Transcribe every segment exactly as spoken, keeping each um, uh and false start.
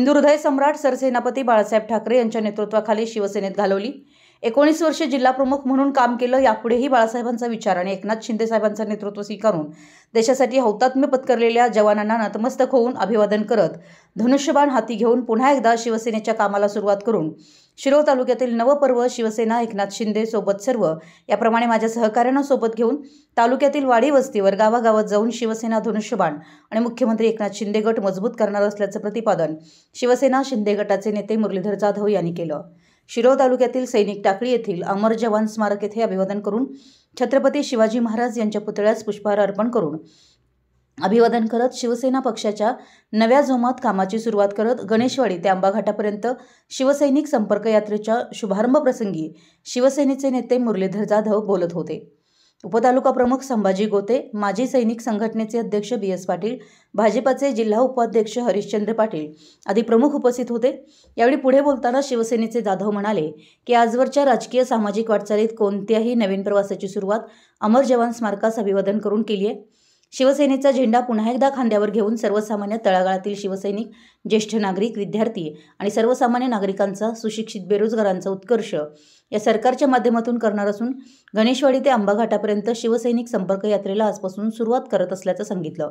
हिंदू हृदय सम्राट सरसेनापती बाळासाहेब ठाकरे यांच्या नेतृत्वाखाली शिवसेनेत घालवली। एकोणीस वर्षे जिल्हाप्रमुख म्हणून काम केलं। यापुढेही बाळासाहेबांचा विचार आणि एकनाथ शिंदे साहेबांचं नेतृत्व स्वीकारून देशासाठी हौतात्म्य पत्करलेल्या जवानांना नतमस्तक होऊन अभिवादन करत धनुष्यबाण हाती घेऊन पुन्हा एकदा शिवसेनेच्या कामाला सुरुवात करून शिरोळ तालुक्यातील नवपर्व शिवसेना एकनाथ शिंदे सोबत सर्व याप्रमाणे माझ्या सहकार्यांना सोबत घेऊन तालुक्यातील वाडी वस्तीवर गावागावात जाऊन शिवसेना धनुष्यबाण आणि मुख्यमंत्री एकनाथ शिंदे गट मजबूत करणार असल्याचं प्रतिपादन शिवसेना शिंदे गटाचे नेते मुरलीधर जाधव यांनी केलं। शिरोळ तालुक्यातील सैनिक टाकळी येथील अमर जवान स्मारक येथे अभिवादन करून छत्रपती शिवाजी महाराज यांच्या पुतळ्यास पुष्पहार अर्पण करून अभिवादन करत शिवसेना पक्षाच्या नव्या जोमात कामाची सुरुवात करत गणेशवाडी ते आंबाघाटापर्यंत शिवसैनिक संपर्क यात्रेच्या शुभारंभ प्रसंगी शिवसेनेचे नेते मुरलीधर जाधव बोलत होते। उपतालुका प्रमुख संभाजी गोते, माजी सैनिक संघटनेचे अध्यक्ष बी एस पाटील, भाजपाचे जिल्हा उपाध्यक्ष हरिश्चंद्र पाटील आदी प्रमुख उपस्थित होते। यावेळी पुढे बोलताना शिवसेनेचे जाधव म्हणाले की आजवरच्या राजकीय सामाजिक वाटचालीत कोणत्याही नवीन प्रवासाची सुरुवात अमर जवान स्मारकास अभिवादन करून केली आहे। शिवसेनेचा झेंडा पुन्हा एकदा खांद्यावर घेऊन सर्वसामान्य तळागाळातील शिवसैनिक, ज्येष्ठ नागरिक, विद्यार्थी आणि सर्वसामान्य नागरिकांचा, सुशिक्षित बेरोजगारांचा उत्कर्ष या सरकारच्या माध्यमातून करणार असून गणेशवाडी ते आंबाघाटापर्यंत शिवसैनिक संपर्क यात्रेला आजपासून सुरुवात करत असल्याचं सांगितलं।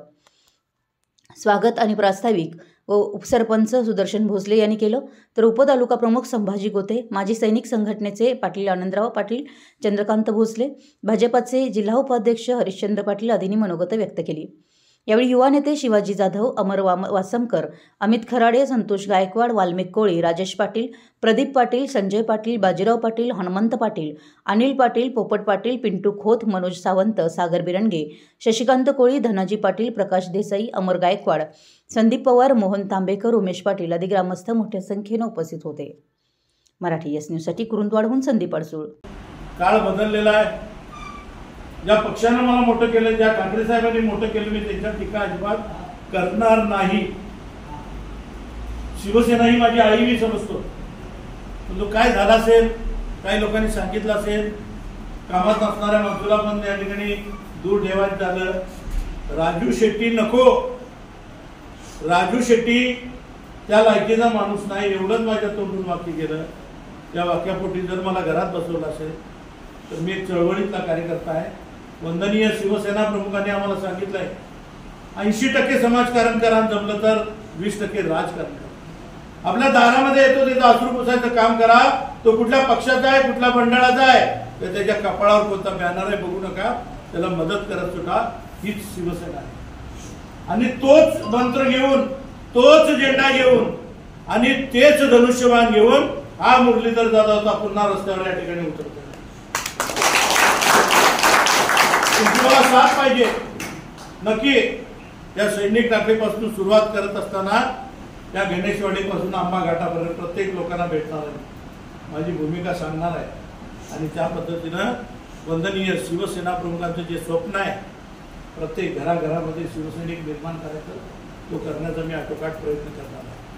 स्वागत आणि प्रास्ताविक व उपसरपंच सुदर्शन भोसले यांनी केलं, तर उपतालुका प्रमुख संभाजी गोते, माजी सैनिक संघटनेचे पाटील आनंदराव पाटील, चंद्रकांत भोसले, भाजपाचे जिल्हा उपाध्यक्ष हरिश्चंद्र पाटील आदींनी मनोगत व्यक्त केली। यावेळी युवा नेते शिवाजी जाधव, अमर वासमकर, अमित खराडे, संतोष गायकवाड, वाल्मिक कोळी, राजेश पाटील, प्रदीप पाटील, संजय पाटील, बाजीराव पाटील, हनुमंत पाटील, अनिल पाटील, पोपट पाटील, पिंटू खोत, मनोज सावंत, सागर बिरंगे, शशिकांत कोळी, धनाजी पाटील, प्रकाश देसाई, अमर गायकवाड, संदीप पवार, मोहन तांबेकर, उमेश पाटील आदी ग्रामस्थ मोठ्या संख्येने उपस्थित होते। मराठी एस न्यूजसाठी कुरुंदवाडहून संदीप अडसूळ। काळ बदललेला आहे। ज्या पक्षाने मला मोठं केलं, ज्या ठाकरे साहेबांनी मोठं केलं, मी त्यांच्या टीका अजिबात करणार नाही। शिवसेना ही माझी आई मी समजतो, पण काय झाला असेल, काही लोकांनी सांगितलं असेल, कामात असणाऱ्या माणसाला पण या ठिकाणी दूर ठेवायचं झालं। राजू शेट्टी नको, राजू शेट्टी त्या लायकीचा माणूस नाही, एवढंच माझ्या तोंडून वाक्य गेलं। त्या वाक्यापोटी जर मला घरात बसवलं असेल तर मी एक चळवळीतला कार्यकर्ता आहे। वंदनीय शिवसेना प्रमुखांनी आम्हाला सांगितलंय ऐंशी टक्के समाजकारण करा, जमलं तर वीस टक्के राजकारण करा। आपल्या दारामध्ये येतो त्याचं अश्रू पुसायचं काम करा। तो कुठल्या पक्षाचा आहे, कुठल्या मंडळाचा आहे, तर त्याच्या कपाळावर कोणता बॅनर आहे बघू नका, त्याला मदत करत सुटा। हीच शिवसेना आहे आणि तोच मंत्र घेऊन, तोच झेंडा घेऊन आणि तेच धनुष्यबाण घेऊन हा मुरलीधर जाधवचा पुन्हा रस्त्यावर या ठिकाणी उतरतो। तुम्हाला साथ पाहिजे नक्की। या सैनिक टाकळीपासून सुरुवात करत असताना त्या गणेशवाडीपासून आंबाघाटापर्यंत प्रत्येक लोकांना भेटणार आहे, माझी भूमिका सांगणार आहे आणि त्या पद्धतीनं वंदनीय शिवसेना प्रमुखांचं जे स्वप्न आहे प्रत्येक घराघरामध्ये शिवसैनिक निर्माण करायचं, तो करण्याचा मी आटोकाट प्रयत्न करणार आहे।